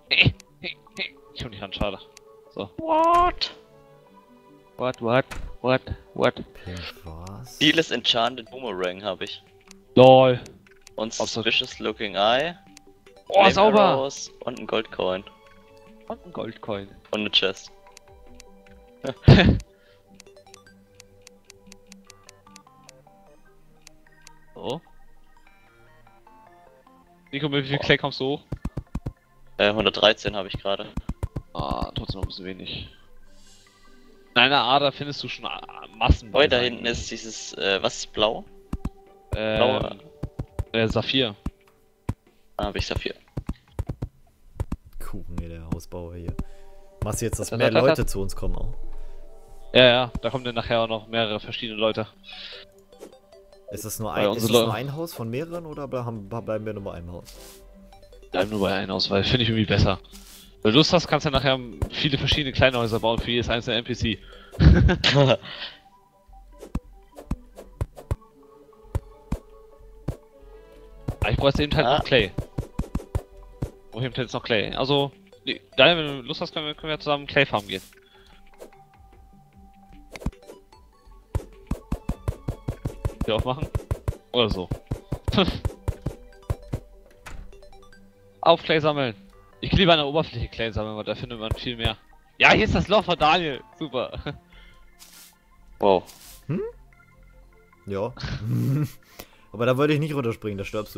Ich hol nicht ran, schade. So. What? What? Pink was? Vieles Enchanted Boomerang habe ich. LOL. Und Suspicious Looking Eye. Oh, Flame sauber! Arrows und ein Goldcoin. Und ein Goldcoin. Und eine Chest. So. Nico, mit wie viel Clay kommst du hoch? 113 habe ich gerade. Ah, trotzdem noch ein bisschen wenig. In einer Ader findest du schon Massen. Oh, da hinten ist dieses, was ist blau? Blaue. Saphir. Ah, habe ich Saphir. Kuchen hier, der Hausbauer hier. Machst du jetzt, dass mehr Leute zu uns kommen auch? Ja, da kommen dann nachher auch noch mehrere verschiedene Leute. Ist das nur Weil ein, ist das unsere nur ein Haus von mehreren oder bleiben wir nur bei einem Haus? Bleiben nur bei einem Haus, weil finde ich irgendwie besser. Wenn du Lust hast, kannst du nachher viele verschiedene kleine Häuser bauen für jedes einzelne NPC. Aber ich brauche jetzt eben halt noch Clay. Wo eben jetzt noch Clay. Also, Daniel, wenn du Lust hast, können wir zusammen Clay farmen gehen. Hier aufmachen? Oder so. Auf Clay sammeln. Ich liebe an der Oberfläche Clay sammeln, weil da findet man viel mehr. Ja, hier ist das Loch von Daniel. Super. Wow. Ja. Aber da würde ich nicht runterspringen, da stirbst du.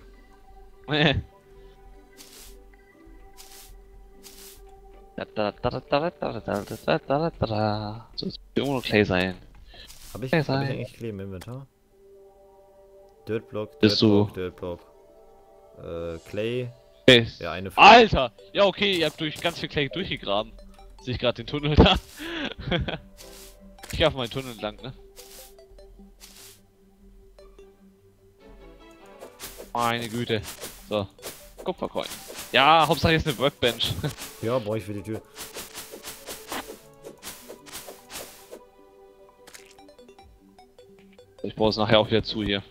So, jetzt irgendwo noch Clay sein. Hab ich sein. eigentlich Clay im Inventar? Dirtblock, Bist du- Dirtblock. Clay. Okay. Ja, eine Alter! Ja, okay, ihr habt durch ganz viel Clay durchgegraben. Sehe ich gerade den Tunnel da. Ich geh auf meinen Tunnel entlang, ne? Meine Güte. So. Kupfercoin. Ja, Hauptsache jetzt eine Workbench. Ja, brauche ich für die Tür. Ich baue es nachher auch wieder zu hier.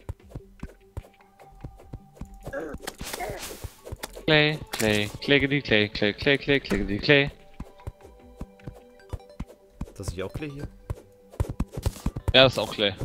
Clay, Clay, Clay. Das ist ja auch Clay hier. Ja, das ist auch Clay.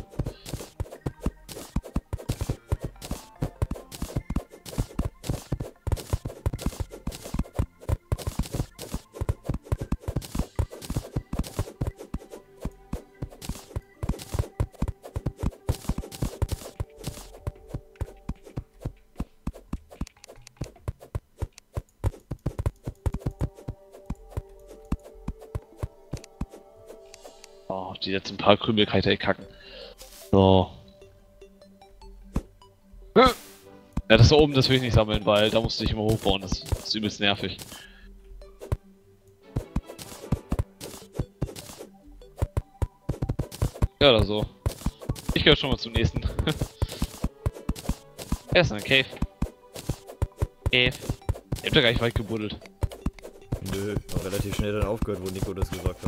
Oh, die letzten paar Krümel kann ich da kacken. So. Ja, das da oben, das will ich nicht sammeln, weil da musst du dich immer hochbauen, das ist übelst nervig. Ja, oder so. Ich geh schon mal zum nächsten. Erst ein Cave. Ich hab da gar nicht weit gebuddelt. Nö, war relativ schnell dann aufgehört, wo Nico das gesagt hat.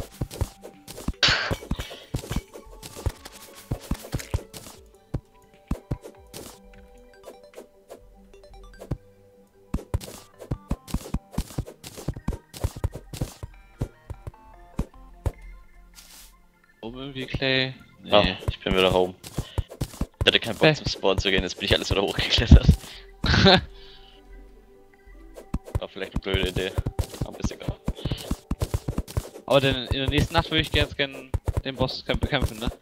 Oben irgendwie Clay. Nee. Ah, ich bin wieder home. Ich hatte keinen Bock zum Spawn zu gehen, jetzt bin ich alles wieder hochgeklettert. War vielleicht eine blöde Idee. Aber ist egal. Aber denn in der nächsten Nacht würde ich gerne den Boss bekämpfen, ne?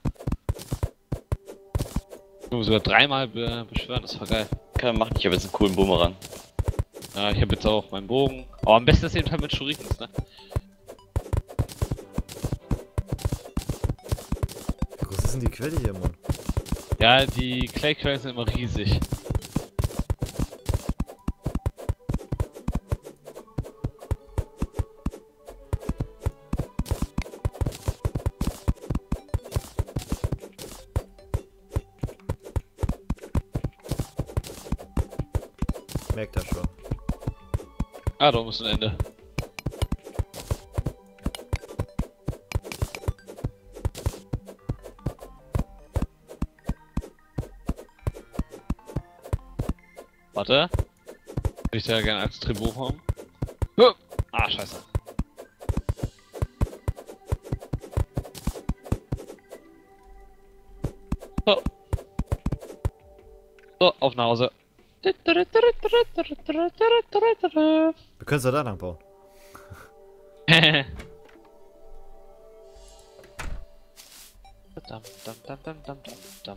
Sogar dreimal beschwören, das war geil. Kann man machen, ich habe jetzt einen coolen Boomerang. Ja, ich habe jetzt auch meinen Bogen. Aber am besten ist eben halt mit Shurikens, ne? Wie groß ist denn die Quelle hier, Mann? Ja, die Clay-Quellen sind immer riesig. Merkt das schon. Ah, da oben ist ein Ende. Warte. Würde ich da gerne als Tribut haben? Ah, scheiße. So. So, auf nach Hause. Wir können es ja da lang bauen. Dam.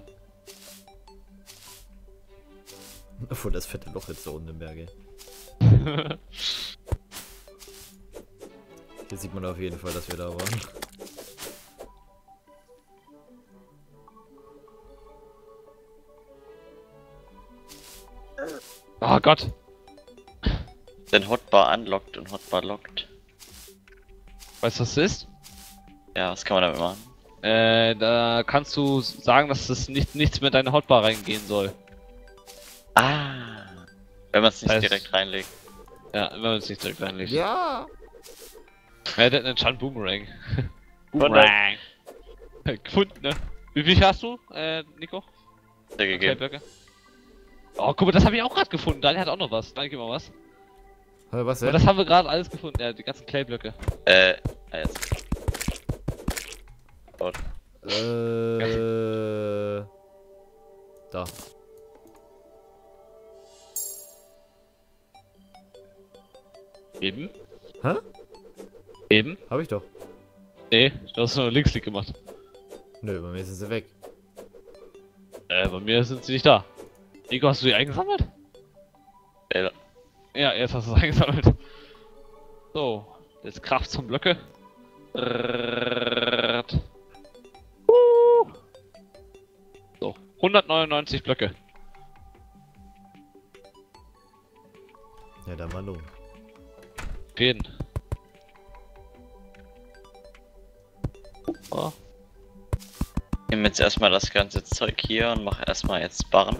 Obwohl das fette Loch jetzt da unten im Berge. Hier sieht man auf jeden Fall, dass wir da waren. Oh Gott. Denn Hotbar unlocked und Hotbar locked. Weißt du, was das ist? Ja, was kann man damit machen? Da kannst du sagen, dass das nichts mehr in deine Hotbar reingehen soll. Ah. Wenn man es nicht Heißt- direkt reinlegt. Ja, wenn man es nicht direkt reinlegt. Ja! Ja, der hat einen Chan Boomerang. Boomerang. Gefunden, ne? Wie viel hast du, Nico? Der gegeben. Blöcke. Oh, guck mal, das habe ich auch gerade gefunden. Daniel hat auch noch was. Danke mal was. Was Aber denn? das haben wir gerade alles gefunden. Ja, die ganzen Clayblöcke. Jetzt. Dort. Da. Eben? Hä? Eben? Hab ich doch. Nee, du hast nur Linksklick gemacht. Nö, bei mir sind sie weg. Bei mir sind sie nicht da. Nico, hast du die eingesammelt? Ja. Ja, jetzt hast du es eingesammelt. So, jetzt Kraft zum Blöcke. So, 199 Blöcke. Ja, dann mal los. Reden. Oh. Ich nehme jetzt erstmal das ganze Zeug hier und mache erstmal jetzt Barren.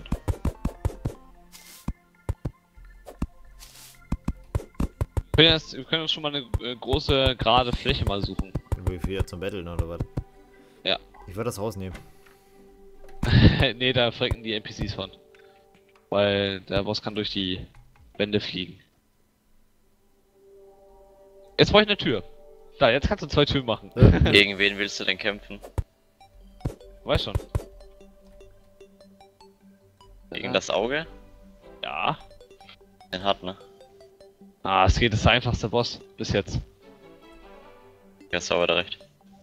Wir können uns schon mal eine große, gerade Fläche mal suchen. Wie viel zum Battlen oder was? Ja. Ich würde das rausnehmen. Nee, da frecken die NPCs von. Weil der Boss kann durch die Wände fliegen. Jetzt brauche ich eine Tür. Da, jetzt kannst du 2 Türen machen. Gegen wen willst du denn kämpfen? Weißt schon. Gegen das Auge? Ja. Den hat, ne? Ah, es geht, das ist der einfachste Boss. Bis jetzt. Ja, hast du aber da recht.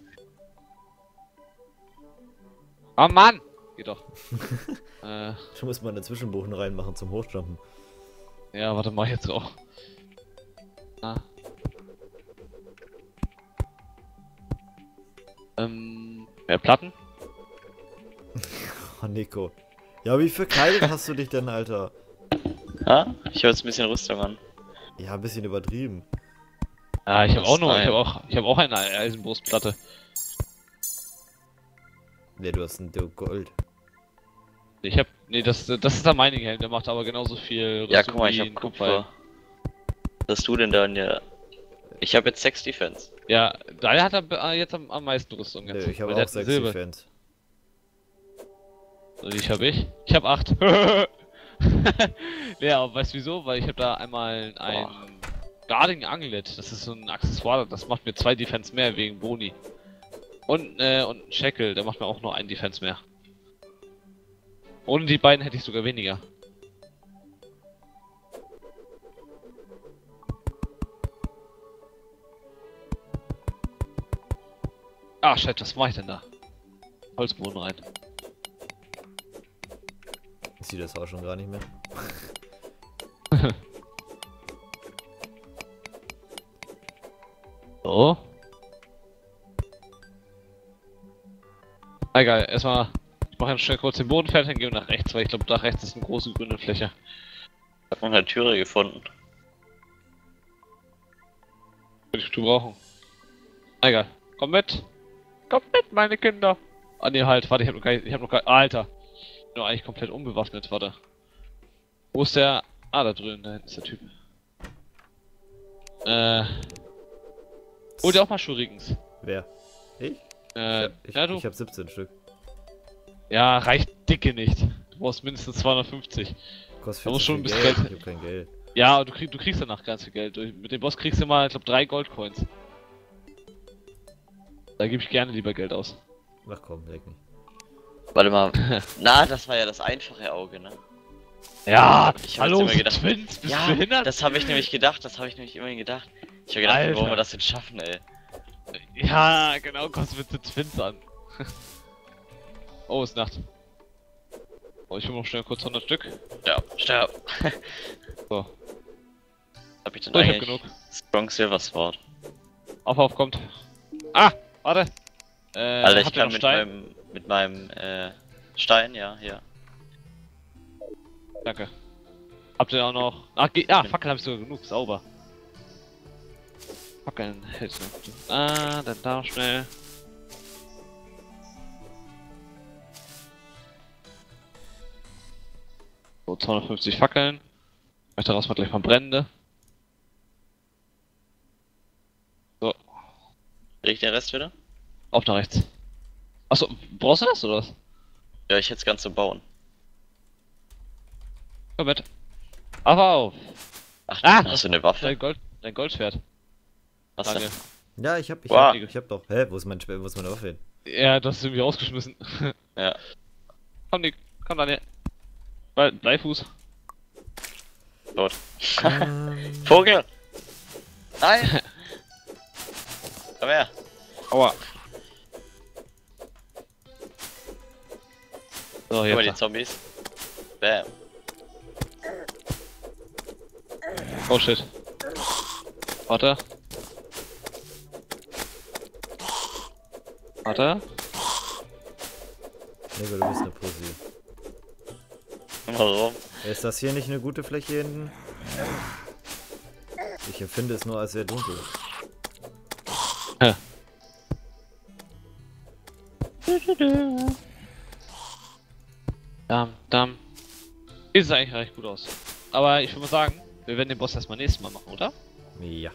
Oh Mann! Geht doch. Du musst mal eine Zwischenbuchen reinmachen zum Hochjumpen. Ja, warte mal jetzt auch. Ah. Mehr Platten? Oh, Nico. Ja, wie verkleidet hast du dich denn, Alter? Ah? Ich habe jetzt ein bisschen Rüstung an. Ja, ein bisschen übertrieben. Ah, ich habe auch nur, Nein. ich habe auch eine Eisenbrustplatte. Ne, du hast ein Gold. Ich habe, nee, das ist der Mining Helm, der macht aber genauso viel Ja, Rüstung guck mal, ich wie hab ein Kupfer. Was hast du denn da in der... Ich habe jetzt 6 Defense. Ja, daher hat er jetzt am meisten Rüstung jetzt. Nö, ich habe weil der auch hat eine 6 Silber. Defense. Und ich habe 8. Ja, aber weißt du wieso? Weil ich habe da einmal ein Guarding Anglet, das ist so ein Accessoire, das macht mir 2 Defense mehr wegen Boni. Und ein Shackle, der macht mir auch nur 1 Defense mehr. Ohne die beiden hätte ich sogar weniger. Ah, shit, was mach ich denn da? Holzboden rein. Ich sehe das auch schon gar nicht mehr. So. Egal, erstmal. Ich mache schnell kurz den Boden fertig und gehe nach rechts, weil ich glaube, da rechts ist eine große grüne Fläche. Ich hab noch eine Türe gefunden. Würde ich du brauchen. Egal. Komm mit! Kommt mit, meine Kinder! Ah ne, halt, warte, ich hab noch gar nicht. Alter! Ich bin doch eigentlich komplett unbewaffnet, warte. Wo ist der. Ah, da drüben, da hinten ist der Typ. Hol dir auch mal Shurikens. Wer? Ich? Ja, du. Ich hab 17 Stück. Ja, reicht dicke nicht. Du brauchst mindestens 250. Kostet Da muss 40 schon ein viel bisschen Geld. Geld- Ich hab kein Geld. Ja, du kriegst danach ganz viel Geld. Mit dem Boss kriegst du mal, ich glaube, 3 Goldcoins. Da gebe ich gerne lieber Geld aus. Ach komm, leck mich. Warte mal. Na, das war ja das einfache Auge, ne? Ja, Ich hab hallo, jetzt immer gedacht, Twins, bist ja, du behindert? das habe ich nämlich gedacht, immerhin gedacht. Ich habe gedacht, Alter. wie wollen wir das jetzt schaffen, ey? Ja, genau, kommst mit den Twins an. Oh, ist Nacht. Oh, ich will noch schnell kurz 100 Stück. Ja, sterb. So, Hab ich denn so ich hab eigentlich? genug. Strong Silver Sword. Auf, kommt. Ah, warte. Alter, ich habt ihr kann noch Stein? mit meinem Stein, ja, hier. Danke. Habt ihr auch noch... Fackeln hab ich sogar genug, sauber. Fackeln hältst du. Dann da noch schnell. So, 250 Fackeln. Ich möchte daraus mal gleich mal brennende. So, Krieg ich den Rest wieder? auf nach rechts. Achso, brauchst du das oder was? Ja, ich hätte es ganz so bauen. Komm mit. Aber auf. Ach, Ah! hast du eine Waffe? Dein Goldschwert. Was denn? Daniel. Ja, ich Wow. hab doch. Hä, wo ist meine Waffe hin? Ja, das ist irgendwie rausgeschmissen. Ja. Komm Daniel. Bleifuß. Tot. Vogel! Nein! Komm her! Aua. So, Guck mal, die jetzt. Zombies. Bam. Oh shit. Warte. Warte. Nico, du bist eine Pussy. Warum? Ist das hier nicht eine gute Fläche hinten? Ich empfinde es nur als sehr dunkel. Hä. Dam. Sieht eigentlich recht gut aus. Aber ich würde mal sagen, wir werden den Boss erstmal nächstes Mal machen, oder? Ja.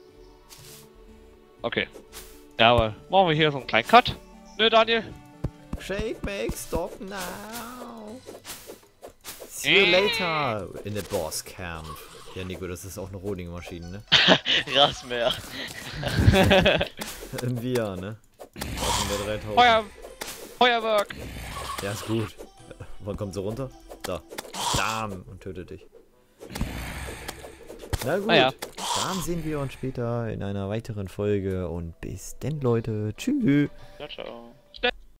Okay. Ja, aber machen wir hier so einen kleinen Cut. Ne, Daniel? Shake, make, stop now. See you later in the boss camp. Ja, Nico, das ist auch eine Roding-Maschine, ne? Rasmeer. Im VR, ne? Aus der 3000. Feuerwerk! Ja, ist gut. Wann kommt sie runter? Da. Bam! Und tötet dich. Na gut. Ja. Dann sehen wir uns später in einer weiteren Folge und bis denn, Leute. Tschüss. Ciao, ciao.